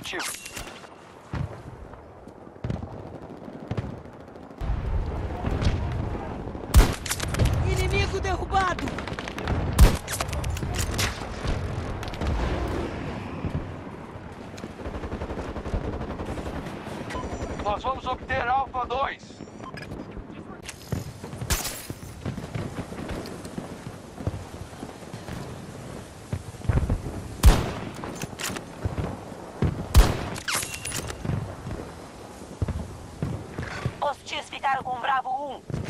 objetivo. Inimigo derrubado! Nós vamos obter Alpha 2. Hostis ficaram com Bravo 1.